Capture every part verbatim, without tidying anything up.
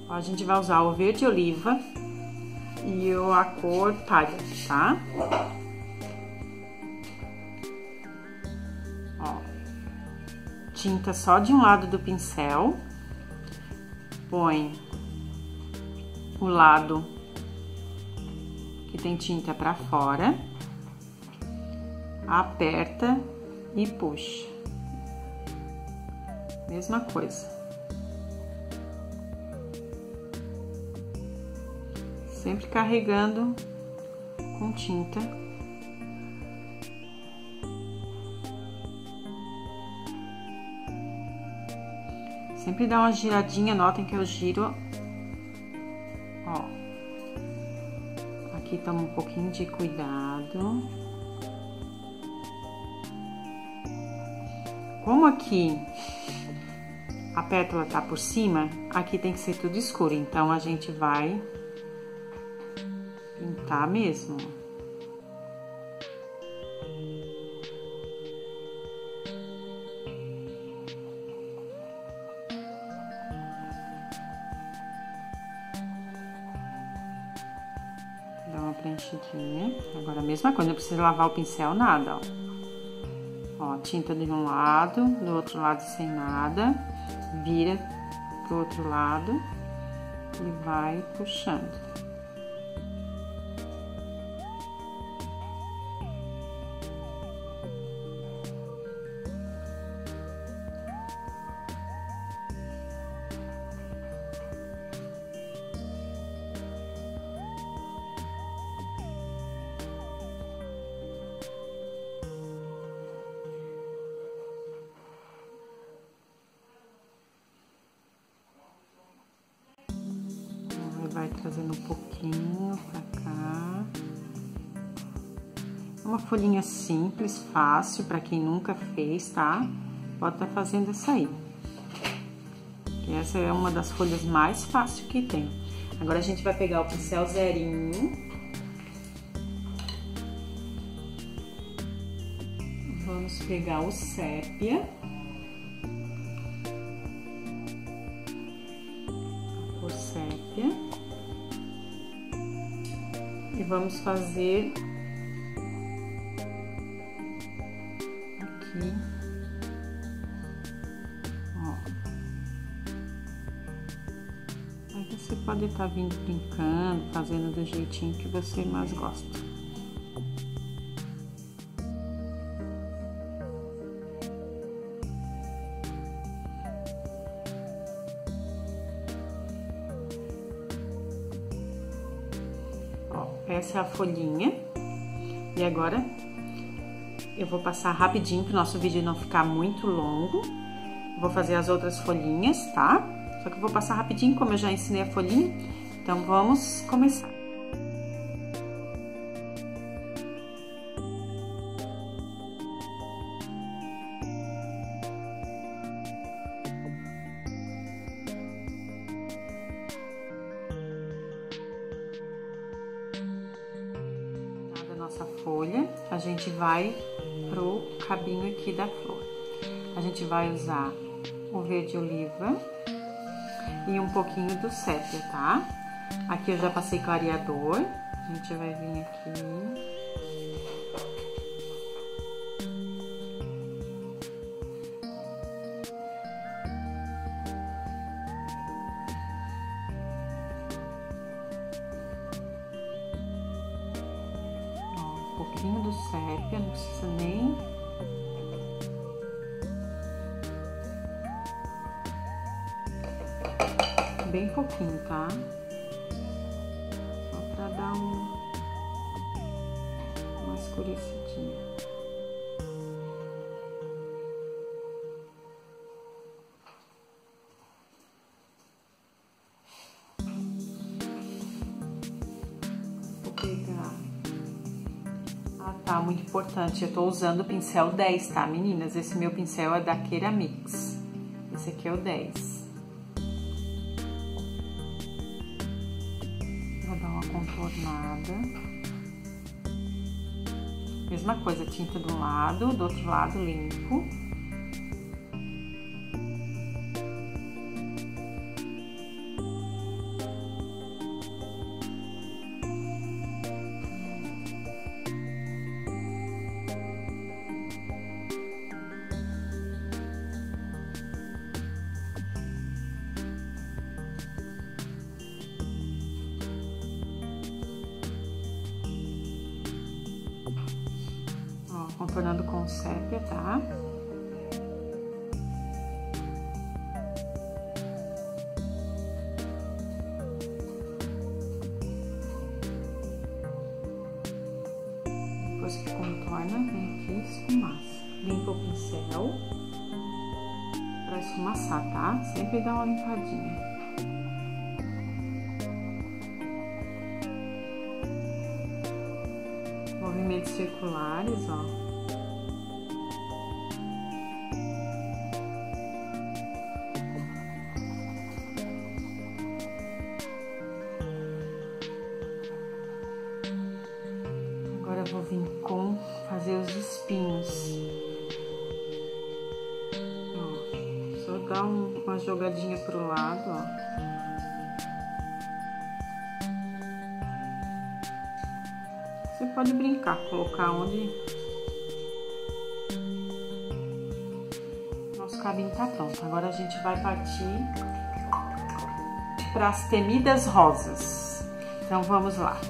Ó, a gente vai usar o verde oliva e a cor palha, tá? Ó, tinta só de um lado do pincel. Põe o lado que tem tinta pra fora, aperta e puxa. Mesma coisa. Sempre carregando com tinta. Sempre dá uma giradinha, notem que eu giro, ó. Aqui toma um pouquinho de cuidado. Como aqui a pétala tá por cima, aqui tem que ser tudo escuro, então a gente vai pintar mesmo. Dá uma preenchidinha. Agora a mesma coisa, não precisa lavar o pincel, nada, ó. Ó, tinta de um lado, do outro lado sem nada, vira pro outro lado e vai puxando. Vai trazendo um pouquinho pra cá. Uma folhinha simples, fácil, pra quem nunca fez, tá? Pode estar fazendo essa aí. Que essa é uma das folhas mais fáceis que tem. Agora a gente vai pegar o pincel zerinho. Vamos pegar o sépia. A cor sépia. E vamos fazer aqui, ó. Aí você pode estar vindo brincando, fazendo do jeitinho que você mais gosta. Essa é a folhinha. E agora eu vou passar rapidinho para o nosso vídeo não ficar muito longo. Vou fazer as outras folhinhas, tá? Só que eu vou passar rapidinho, como eu já ensinei a folhinha. Então vamos começar. Nossa folha, a gente vai pro cabinho aqui da flor. A gente vai usar o verde oliva e um pouquinho do sépia, tá? Aqui eu já passei clareador, a gente vai vir aqui. Um pouquinho do sépia, não precisa nem... Bem pouquinho, tá? Só pra dar um... uma escurecidinha. Vou pegar... Ah, tá, muito importante, eu tô usando o pincel dez, tá, meninas? Esse meu pincel é da Keramix. Esse aqui é o dez. Vou dar uma contornada. Mesma coisa, tinta de um lado, do outro lado limpo. contornando com sépia, tá? Depois que contorna, vem aqui e esfumaça. Limpa o pincel pra esfumaçar, tá? Sempre dá uma limpadinha. Movimentos circulares, ó. Agora eu vou vir com fazer os espinhos. Ó, só dar um, uma jogadinha pro lado, ó. Você pode brincar, colocar onde nosso cabinho tá pronto. Agora a gente vai partir para as temidas rosas. Então vamos lá.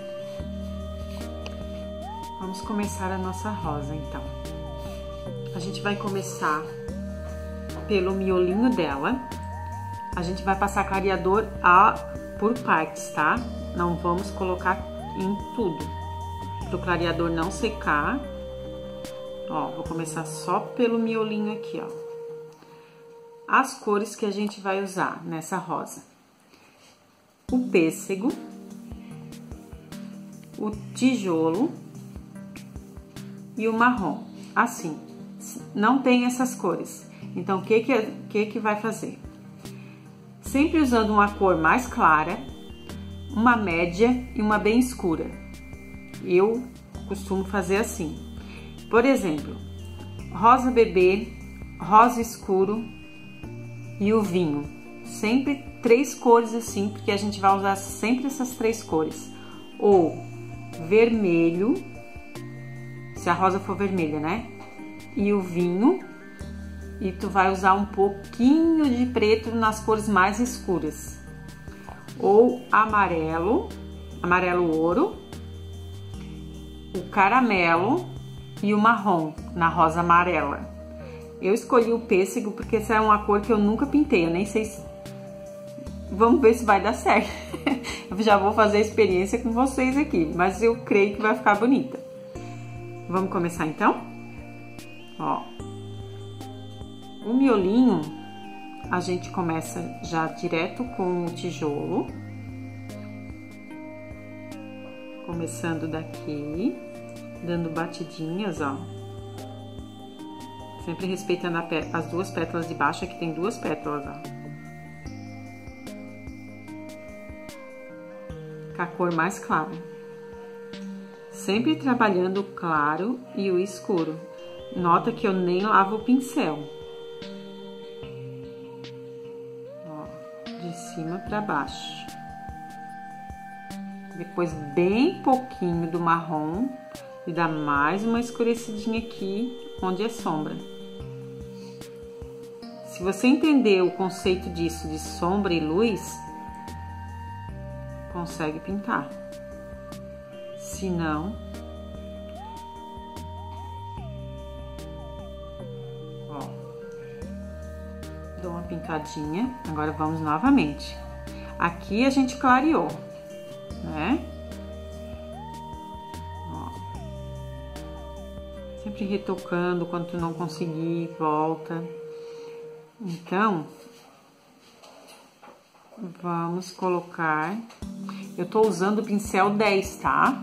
Vamos começar a nossa rosa, então. A gente vai começar pelo miolinho dela. A gente vai passar clareador a, por partes, tá? Não vamos colocar em tudo. Para o clareador não secar. Ó, vou começar só pelo miolinho aqui, ó. As cores que a gente vai usar nessa rosa: o pêssego, o tijolo e o marrom. Assim, não tem essas cores. Então, o que que, que que vai fazer? Sempre usando uma cor mais clara, uma média e uma bem escura. Eu costumo fazer assim. Por exemplo, rosa bebê, rosa escuro e o vinho. Sempre três cores assim, porque a gente vai usar sempre essas três cores. Ou vermelho, se a rosa for vermelha, né? E o vinho. E tu vai usar um pouquinho de preto nas cores mais escuras. Ou amarelo, amarelo ouro, o caramelo e o marrom na rosa amarela. Eu escolhi o pêssego porque essa é uma cor que eu nunca pintei, eu nem sei se... Vamos ver se vai dar certo. Eu já vou fazer a experiência com vocês aqui, mas eu creio que vai ficar bonita. Vamos começar então? Ó, o miolinho a gente começa já direto com o tijolo. Começando daqui, dando batidinhas, ó. Sempre respeitando a pé, as duas pétalas de baixo, aqui tem duas pétalas, ó. Com a cor mais clara. Sempre trabalhando o claro e o escuro. Nota que eu nem lavo o pincel. Ó, de cima pra baixo. Depois bem pouquinho do marrom e dá mais uma escurecidinha aqui onde é sombra. Se você entender o conceito disso de sombra e luz, consegue pintar. Se não, ó, dou uma pintadinha. Agora vamos novamente. Aqui a gente clareou, né? Ó. Sempre retocando, quando tu não conseguir, volta. Então, vamos colocar... Eu tô usando o pincel dez, tá?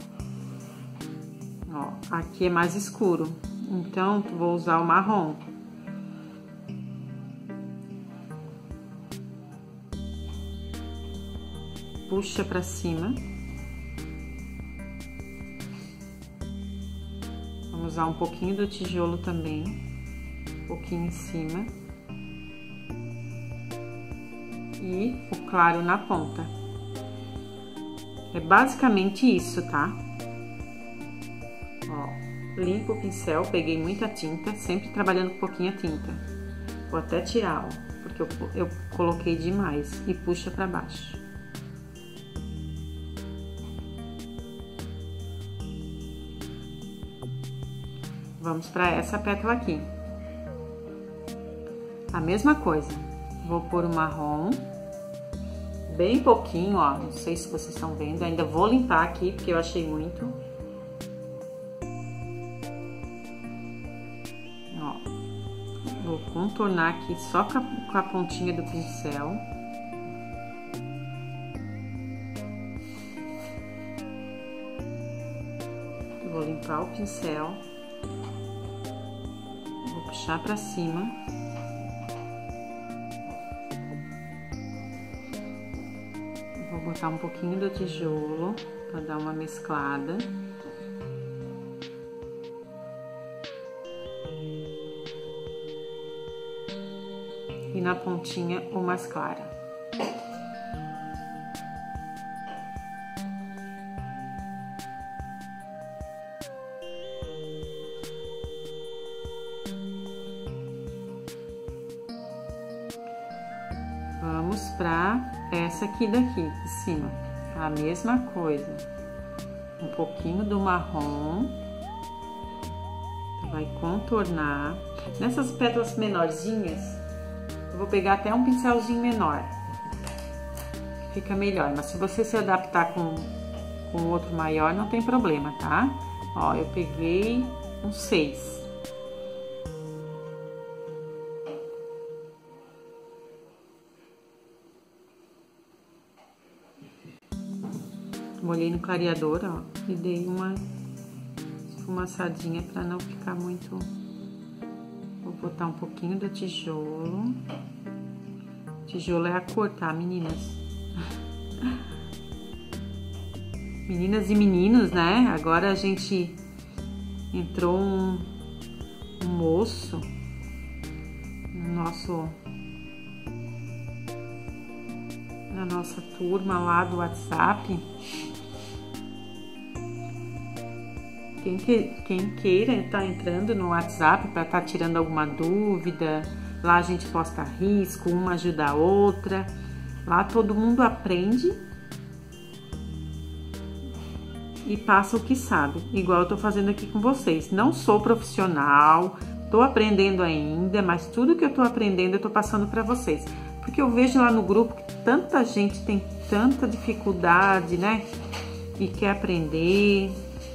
Ó, aqui é mais escuro, então vou usar o marrom. Puxa pra cima. Vamos usar um pouquinho do tijolo também, um pouquinho em cima. E o claro na ponta. É basicamente isso, tá? Ó, limpo o pincel, peguei muita tinta, sempre trabalhando com pouquinha tinta. Vou até tirar, ó, porque eu, eu coloquei demais e puxa pra baixo. Vamos para essa pétala aqui. A mesma coisa. Vou pôr o marrom. Bem pouquinho, ó. Não sei se vocês estão vendo. Ainda vou limpar aqui, porque eu achei muito. Ó. Vou contornar aqui só com a, com a pontinha do pincel. Vou limpar o pincel. Vou puxar pra cima. Vou botar um pouquinho do tijolo para dar uma mesclada. E na pontinha o mais clara. Vamos para essa aqui daqui, de cima. A mesma coisa. Um pouquinho do marrom. Vai contornar. Nessas pétalas menorzinhas, eu vou pegar até um pincelzinho menor. Fica melhor. Mas se você se adaptar com, com outro maior, não tem problema, tá? Ó, eu peguei um seis. Molhei no clareador, ó, e dei uma esfumaçadinha para não ficar muito. Vou botar um pouquinho do tijolo. Tijolo é a cor, tá, meninas? Meninas e meninos, né? Agora a gente entrou um, um moço no nosso na nossa turma lá do WhatsApp. Quem, que, quem queira estar entrando no WhatsApp para estar tirando alguma dúvida, lá a gente posta risco, uma ajuda a outra. Lá todo mundo aprende e passa o que sabe, igual eu tô fazendo aqui com vocês. Não sou profissional, tô aprendendo ainda, mas tudo que eu tô aprendendo eu tô passando para vocês. Porque eu vejo lá no grupo que tanta gente tem tanta dificuldade, né? E quer aprender.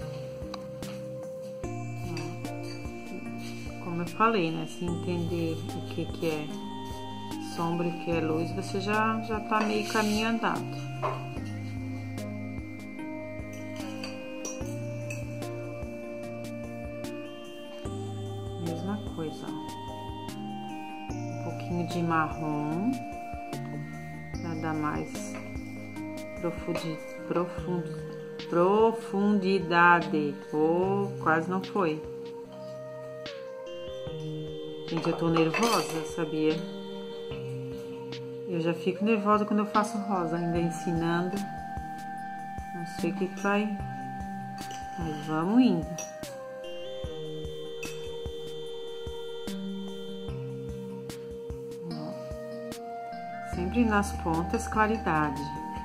Como eu falei, né? Se entender o que, que é sombra e o que é luz, você já, já tá meio caminho andado. Mesma coisa, ó. Um pouquinho de marrom, pra dar mais profundi, profund, profundidade. Oh, quase não foi. Gente, eu tô nervosa, sabia? Eu já fico nervosa quando eu faço rosa, ainda ensinando. Não sei o que que vai. Mas vamos indo. Ó. Sempre nas pontas, claridade.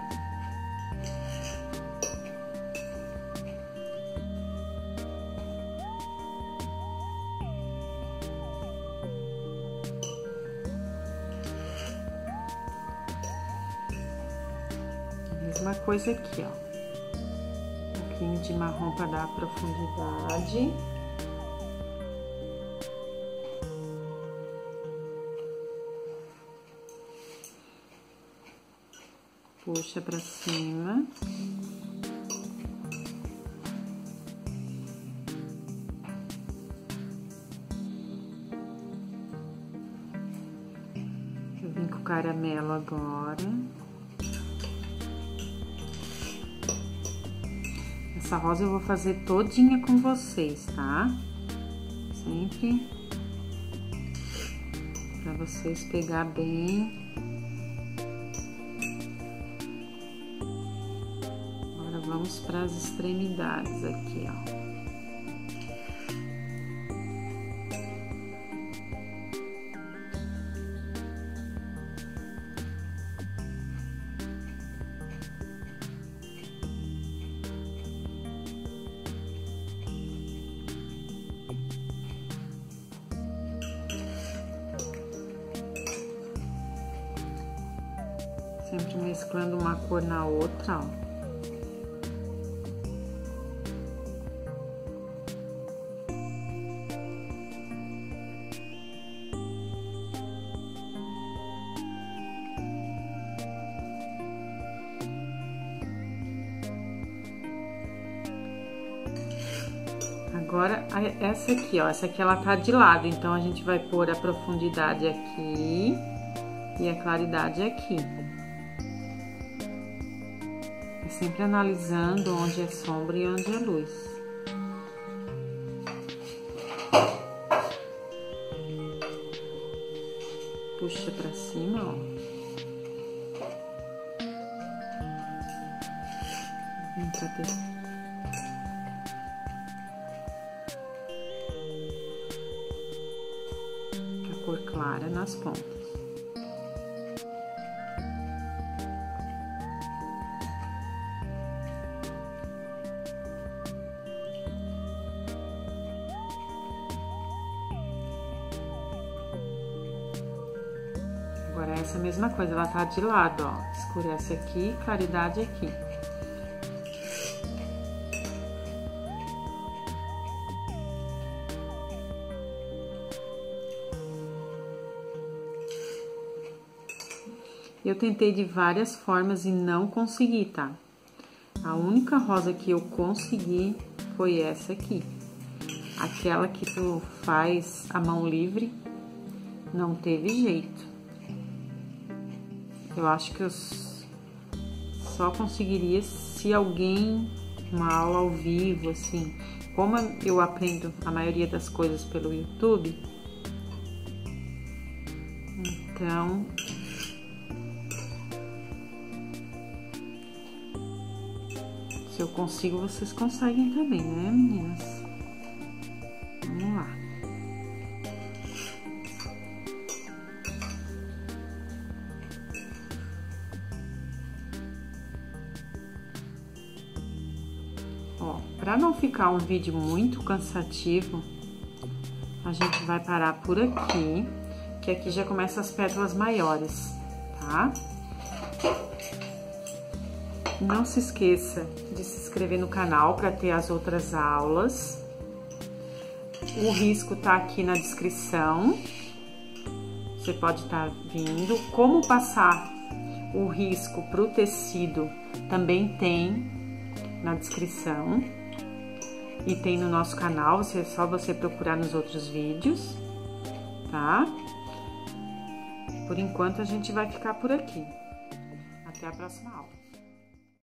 Mesma coisa aqui, ó. Um pouquinho de marrom para dar profundidade. Puxa para cima. Eu vim com o caramelo agora. Essa rosa eu vou fazer todinha com vocês, tá? Sempre pra vocês pegar bem. Agora vamos para as extremidades aqui, ó. Sempre mesclando uma cor na outra, ó. Agora, essa aqui, ó, essa aqui ela tá de lado, então a gente vai pôr a profundidade aqui e a claridade aqui. É sempre analisando onde é sombra e onde é luz. Puxa pra cima, ó. Vem pra ter. Cor clara nas pontas. Agora essa mesma coisa, ela tá de lado, ó. Escurece aqui, claridade aqui. Eu tentei de várias formas e não consegui, tá? A única rosa que eu consegui foi essa aqui. Aquela que tu faz a mão livre, não teve jeito. Eu acho que eu só conseguiria se alguém, uma aula ao vivo, assim. Como eu aprendo a maioria das coisas pelo YouTube, então... Se eu consigo, vocês conseguem também, né, meninas? Vamos lá. Ó, pra não ficar um vídeo muito cansativo, a gente vai parar por aqui, que aqui já começa as pétalas maiores, tá? Não se esqueça de se inscrever no canal para ter as outras aulas. O risco tá aqui na descrição. Você pode estar vindo. Como passar o risco para o tecido também tem na descrição. E tem no nosso canal, é só você procurar nos outros vídeos, tá? Por enquanto a gente vai ficar por aqui. Até a próxima aula.